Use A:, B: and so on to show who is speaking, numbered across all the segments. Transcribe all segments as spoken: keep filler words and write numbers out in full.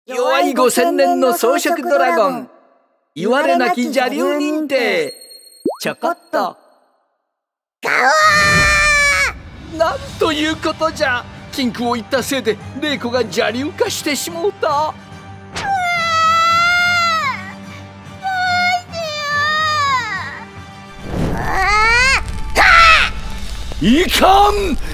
A: 弱いごせんねんの草食ドラゴン、言われなき邪竜認定、ちょこっと。
B: ガオ
A: ー！なんということじゃ。禁句を言ったせいで玲子が邪竜化してしもうた。いかん！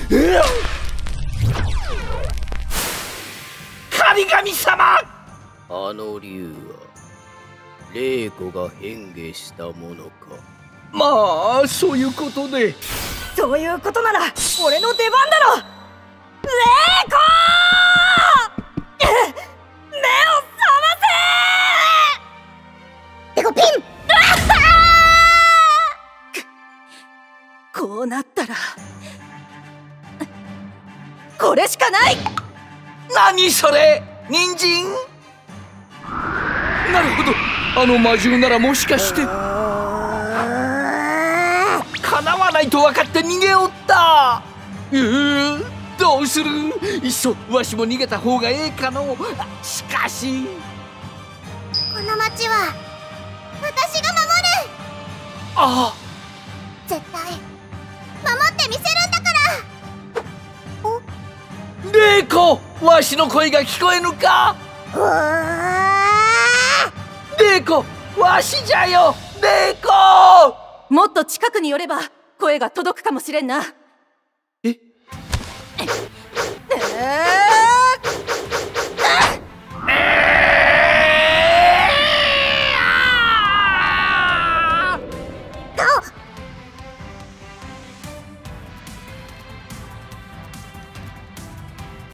A: 神々様！
C: あの竜は玲子が変化したものか。
A: まあそういうことで。
B: そういうことなら俺の出番だろ。玲子！目を覚ませ！ペコピン！こうなったらこれしかない。
A: 何それ？人参？なるほど、あの魔獣ならもしかして叶わないと分かって逃げおった。うー、どうする？いっそわしも逃げた方がええかの。しかし
D: この町は私が守る。
A: ああ、
D: 絶対守ってみせるんだから。
A: 玲子、わしの声が聞こえぬか？
D: うわ
A: 玲子、わしじゃよ、玲子。
B: もっと近くに寄れば声が届くかもしれんな。
A: え？
B: えー